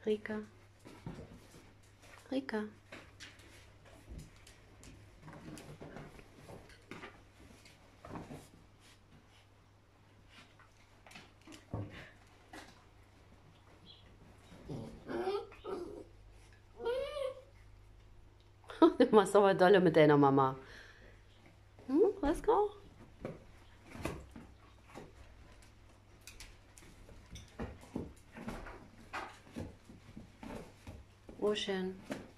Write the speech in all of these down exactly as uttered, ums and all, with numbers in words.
Rika. Rika. Du machst aber dolle mit deiner Mama. Hm, Roscoe? Ocean.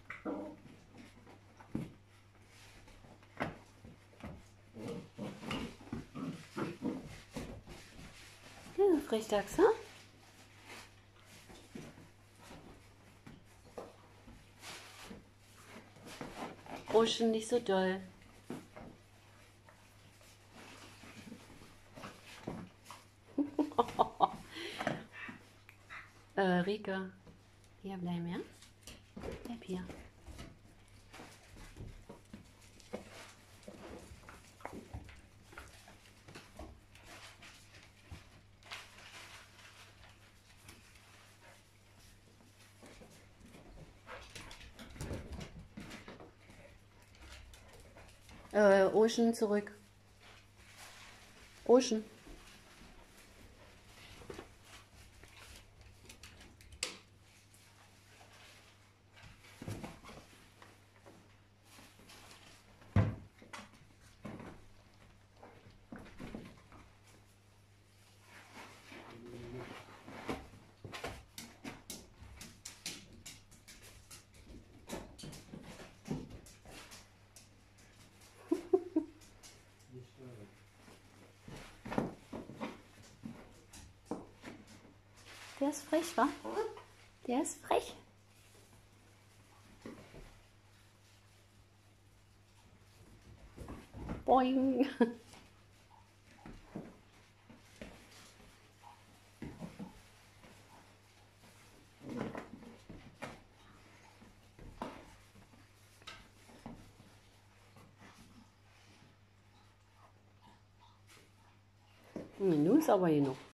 Ja, Frechdachs, ha? Ocean, nicht so doll. äh, Rika. Hier bleiben, ja? Bleib hier. Äh, Ocean zurück. Ocean. Der ist frech, wa? Der ist frech. Boing. Hm, nun ist aber genug.